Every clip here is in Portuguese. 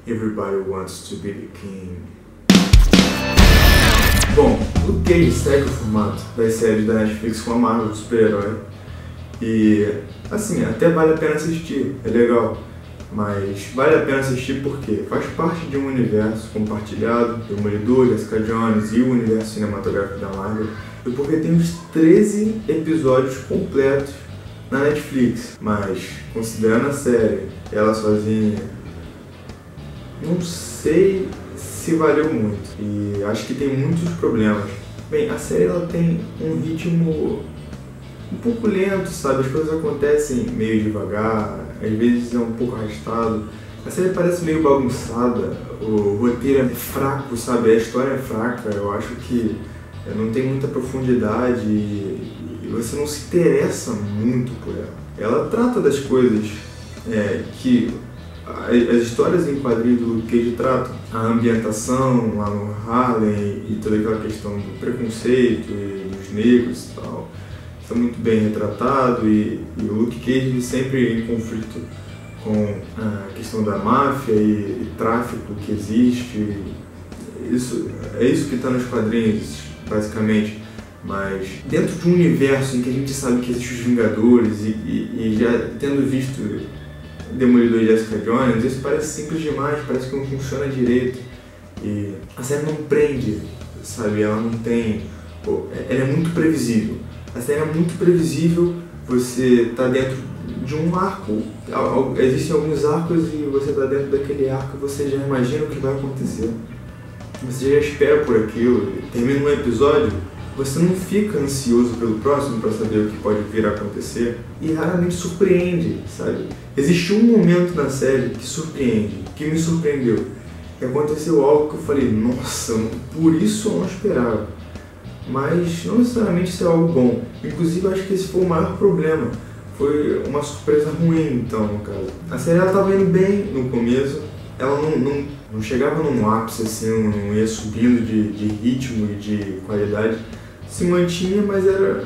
Everybody Wants to Be the King. Bom, Luke Cage segue o formato das séries da Netflix com a Marvel do super-herói. E, assim, até vale a pena assistir, é legal. Mas vale a pena assistir porque faz parte de um universo compartilhado, Demolidor, Jessica Jones e o universo cinematográfico da Marvel. E porque tem uns 13 episódios completos na Netflix. Mas, considerando a série, ela sozinha, não sei se valeu muito. E acho que tem muitos problemas. Bem, a série ela tem um ritmo um pouco lento, sabe? As coisas acontecem meio devagar, às vezes é um pouco arrastado. A série parece meio bagunçada, o roteiro é fraco, sabe? A história é fraca, eu acho que não tem muita profundidade e você não se interessa muito por ela. Ela trata das coisas que as histórias em quadrinhos do Luke Cage tratam. A ambientação lá no Harlem e toda aquela questão do preconceito e dos negros e tal. Está muito bem retratado e o Luke Cage sempre em conflito com a questão da máfia e tráfico que existe. É isso que está nos quadrinhos, basicamente. Mas dentro de um universo em que a gente sabe que existem os Vingadores e já tendo visto Demolidor e Jessica Jones, isso parece simples demais, parece que não funciona direito. E a série não prende, sabe? Ela não tem... Ela é muito previsível. A série é muito previsível, você está dentro de um arco, existem alguns arcos e você está dentro daquele arco e você já imagina o que vai acontecer. Você já espera por aquilo, termina um episódio, você não fica ansioso pelo próximo para saber o que pode vir a acontecer e raramente surpreende, sabe? Existe um momento na série que surpreende, que me surpreendeu, que aconteceu algo que eu falei, nossa, por isso eu não esperava. Mas não necessariamente isso é algo bom. Inclusive, eu acho que esse foi o maior problema. Foi uma surpresa ruim, então, no caso. A série estava indo bem no começo. Ela não chegava num ápice, assim, não ia subindo de ritmo e de qualidade. Se mantinha, mas era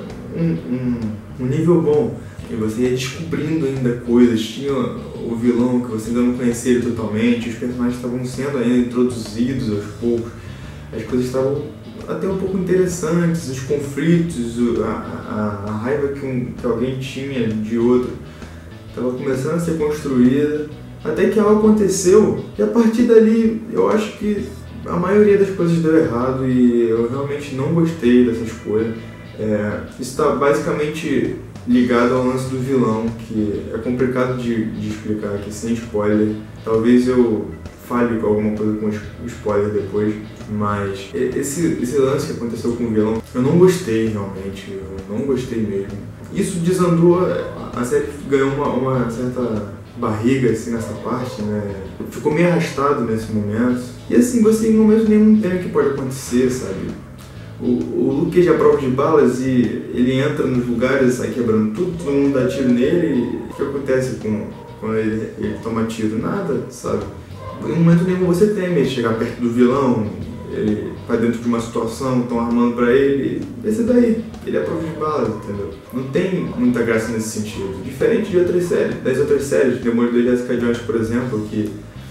um nível bom. E você ia descobrindo ainda coisas. Tinha o vilão que você ainda não conhecia ele totalmente. Os personagens estavam sendo ainda introduzidos aos poucos. As coisas estavam até um pouco interessantes, os conflitos, a raiva que alguém tinha de outro estava começando a ser construída, até que algo aconteceu e a partir dali eu acho que a maioria das coisas deu errado e eu realmente não gostei dessa escolha. Isso está basicamente ligado ao lance do vilão, que é complicado de explicar aqui sem spoiler. Talvez eu fale alguma coisa com spoiler depois, mas esse lance que aconteceu com o vilão, eu não gostei realmente, eu não gostei mesmo. Isso desandou, a série ganhou uma certa barriga assim nessa parte, né? Ficou meio arrastado nesse momento. E assim, você em momento nenhum entende o que pode acontecer, sabe? O Luke Cage é a prova de balas e ele entra nos lugares, sai quebrando tudo, todo mundo dá tiro nele e o que acontece quando ele toma tiro? Nada, sabe? Em momento nenhum você teme chegar perto do vilão, ele vai dentro de uma situação, estão armando pra ele, esse daí, ele é a prova de balas, entendeu? Não tem muita graça nesse sentido. Diferente de das outras séries, Demolidor e Jessica Jones, por exemplo, que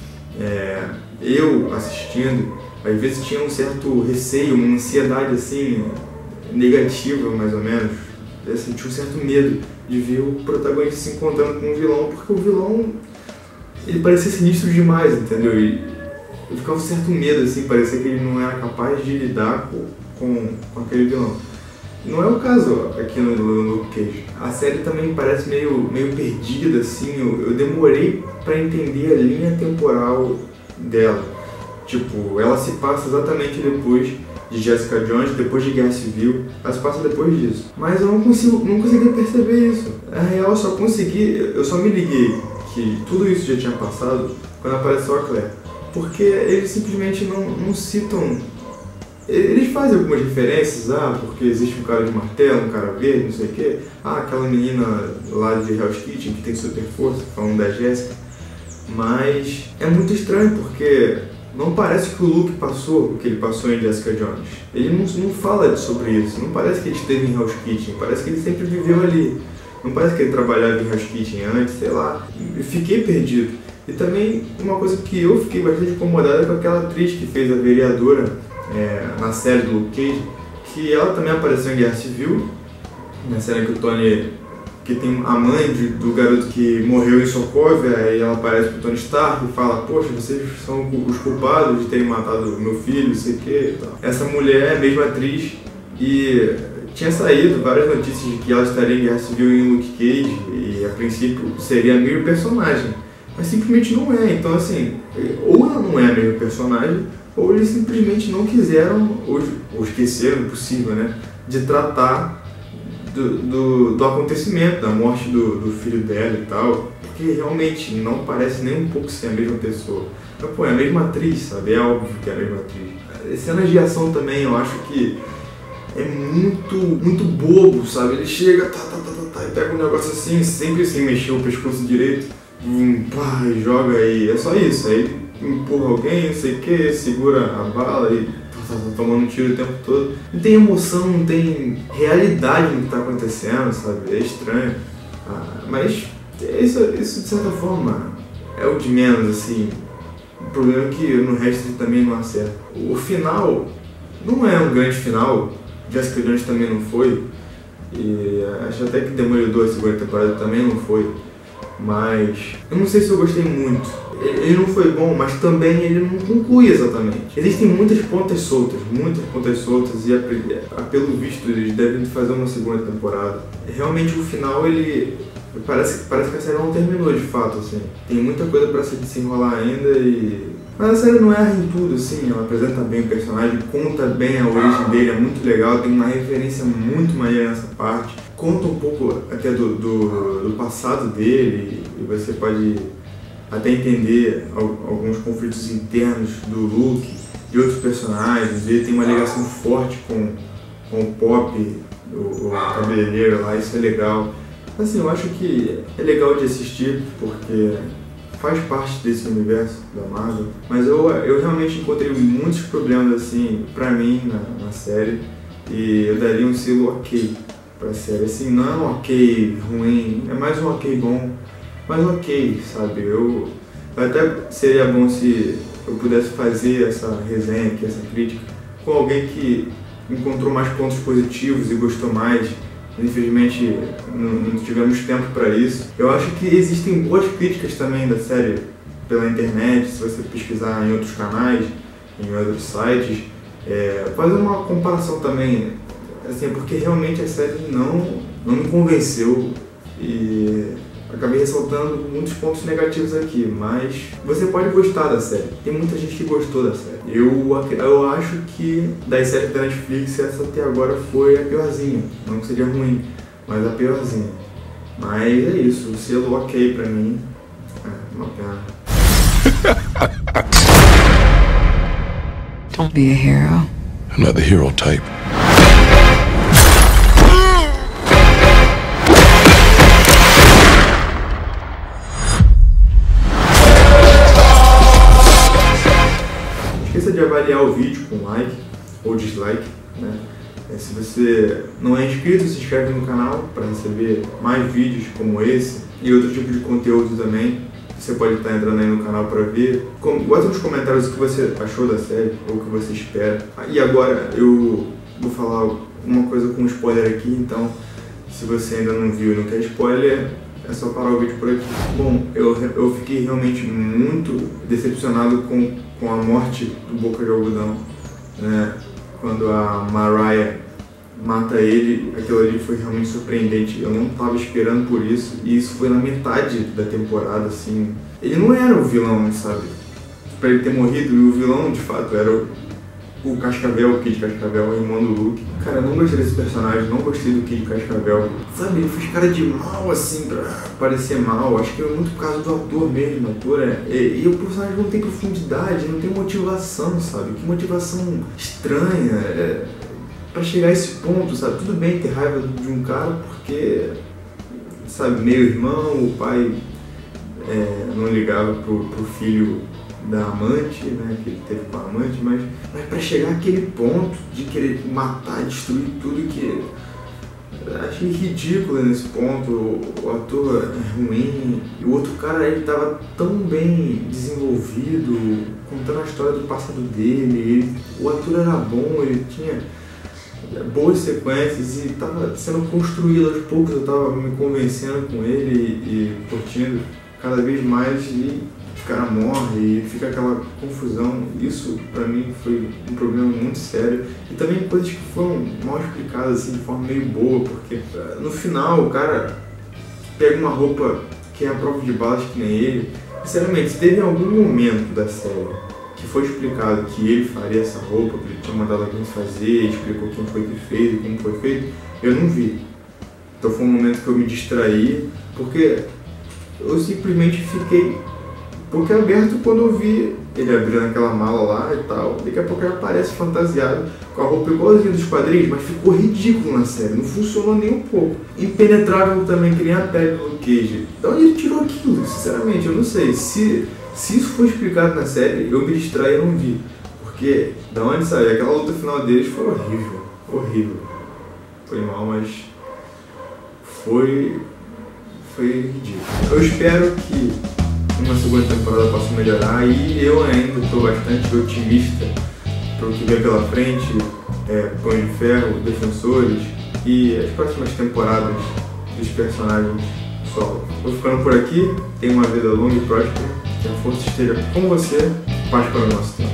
eu assistindo, às vezes tinha um certo receio, uma ansiedade assim, negativa mais ou menos. Eu sentia um certo medo de ver o protagonista se encontrando com um vilão, porque o vilão ele parecia sinistro demais, entendeu? E eu ficava com um certo medo, assim, parecia que ele não era capaz de lidar com aquele vilão. Não é o caso aqui no Luke Cage. A série também parece meio perdida, assim, eu demorei pra entender a linha temporal dela. Tipo, ela se passa exatamente depois de Jessica Jones, depois de Guerra Civil, ela se passa depois disso. Mas eu não consegui perceber isso. Na real, eu só me liguei que tudo isso já tinha passado quando apareceu a Claire. Porque eles simplesmente não citam... Eles fazem algumas referências, porque existe um cara de martelo, um cara verde, não sei o quê. Aquela menina lá de Hell's Kitchen que tem super força, falando da Jéssica. Mas é muito estranho porque não parece que o Luke passou o que ele passou em Jessica Jones. Ele não fala sobre isso, não parece que ele esteve em Hell's Kitchen, parece que ele sempre viveu ali. Não parece que ele trabalhava em Hell's Kitchen antes, sei lá. Eu fiquei perdido. E também uma coisa que eu fiquei bastante incomodada é com aquela atriz que fez a vereadora na série do Luke Cage, que ela também apareceu em Guerra Civil, na série que o Tony, que tem a mãe do garoto que morreu em Sokovia, e ela aparece pro Tony Stark e fala: poxa, vocês são os culpados de terem matado meu filho, não sei o que e tal. Essa mulher é a mesma atriz e tinha saído várias notícias de que ela estaria em Guerra Civil em Luke Cage e a princípio seria a mesma personagem, mas simplesmente não é. Então assim, ou ela não é a mesma personagem, ou eles simplesmente não quiseram, ou esqueceram, possível, né, de tratar do acontecimento, da morte do filho dela e tal, porque realmente não parece nem um pouco ser a mesma pessoa. Mas pô, é a mesma atriz, sabe? É óbvio que é a mesma atriz. Cenas de ação também, eu acho que é muito bobo, sabe? Ele chega, e pega um negócio assim, sempre sem mexer o pescoço direito, pá, e joga aí, é só isso. Aí empurra alguém, não sei o que, segura a bala e tá tomando um tiro o tempo todo. Não tem emoção, não tem realidade no que tá acontecendo, sabe? É estranho. Mas isso de certa forma é o de menos, assim. O problema é que no resto ele também não acerta. O final não é um grande final. Jessica Jones também não foi, e acho até que Demolidor, a segunda temporada, também não foi, mas eu não sei se eu gostei muito. Ele não foi bom, mas também ele não conclui exatamente. Existem muitas pontas soltas, e pelo visto eles devem fazer uma segunda temporada. Realmente o final, ele parece que a série não terminou de fato, assim. Tem muita coisa pra se desenrolar ainda mas a série não erra em tudo, assim, ela apresenta bem o personagem, conta bem a origem dele, é muito legal, tem uma referência muito maneira nessa parte, conta um pouco até do passado dele, e você pode até entender alguns conflitos internos do Luke, de outros personagens. Ele tem uma ligação forte com o Pop, o cabeleireiro lá, isso é legal. Assim, eu acho que é legal de assistir, porque faz parte desse universo da Marvel, mas eu realmente encontrei muitos problemas, assim, pra mim, na série, e eu daria um selo ok pra série. Assim, não é um ok ruim, é mais um ok bom, mas ok, sabe? Até seria bom se eu pudesse fazer essa resenha aqui, essa crítica, com alguém que encontrou mais pontos positivos e gostou mais. Infelizmente não tivemos tempo para isso. Eu acho que existem boas críticas também da série pela internet, se você pesquisar em outros canais, em outros sites, fazer uma comparação também, assim, porque realmente a série não me convenceu e acabei ressaltando muitos pontos negativos aqui, mas você pode gostar da série. Tem muita gente que gostou da série. Eu acho que das séries da Netflix, essa até agora foi a piorzinha. Não que seja ruim, mas a piorzinha. Mas é isso, o selo ok pra mim. Uma pena. Don't be a hero. I'm not the hero type. Esqueça de avaliar o vídeo com like ou dislike, né? Se você não é inscrito, se inscreve no canal para receber mais vídeos como esse e outro tipo de conteúdo também. Você pode estar entrando aí no canal para ver. Bota nos comentários o que você achou da série ou o que você espera. E agora eu vou falar uma coisa com spoiler aqui, então se você ainda não viu e não quer spoiler, é só parar o vídeo por aqui. Bom, eu fiquei realmente muito decepcionado com a morte do Boca de Algodão, né? Quando a Mariah mata ele, aquilo ali foi realmente surpreendente. Eu não estava esperando por isso, e isso foi na metade da temporada, assim. Ele não era o vilão, sabe? Pra ele ter morrido, e o vilão de fato era o Cascavel, o Kid Cascavel, o irmão do Luke. Cara, eu não gostei desse personagem, não gostei do Kid Cascavel. Sabe, ele fez cara de mal, assim, pra parecer mal. Acho que é muito por causa do ator mesmo. O ator e o personagem não tem profundidade, não tem motivação, sabe? Que motivação estranha. Pra chegar a esse ponto, sabe? Tudo bem ter raiva de um cara porque, sabe, meio irmão, o pai não ligava pro filho da amante, né, que ele teve com a amante, mas pra chegar àquele ponto de querer matar, destruir tudo, que achei ridícula nesse ponto. O ator é ruim, e o outro cara, ele tava tão bem desenvolvido, contando a história do passado dele. O ator era bom, ele tinha boas sequências e tava sendo construído aos poucos. Eu tava me convencendo com ele e curtindo cada vez mais, e o cara morre e fica aquela confusão. Isso pra mim foi um problema muito sério, e também coisas que foram mal explicadas assim, de forma meio boa, porque no final o cara pega uma roupa que é a prova de balas que nem ele. Sinceramente, se teve algum momento da série que foi explicado que ele faria essa roupa, que ele tinha mandado alguém fazer, explicou quem foi que fez e como foi feito, eu não vi. Então foi um momento que eu me distraí, porque eu simplesmente fiquei aberto quando eu vi ele abrindo aquela mala lá e tal. Daqui a pouco ele aparece fantasiado com a roupa igualzinha dos quadrinhos, mas ficou ridículo na série, não funcionou nem um pouco. Impenetrável também, que nem a pele do Cage. De onde ele tirou aquilo? Sinceramente, eu não sei. Se isso foi explicado na série, eu me distraí e não vi. Porque da onde saiu? Aquela luta final deles foi horrível. Horrível. Foi mal, mas foi ridículo. Eu espero que uma segunda temporada possa melhorar, e eu ainda estou bastante otimista para o que vem pela frente, Punho de Ferro, Defensores e as próximas temporadas dos personagens solo. Vou ficando por aqui, tenha uma vida longa e próspera, que a força esteja com você, paz para o nosso tempo.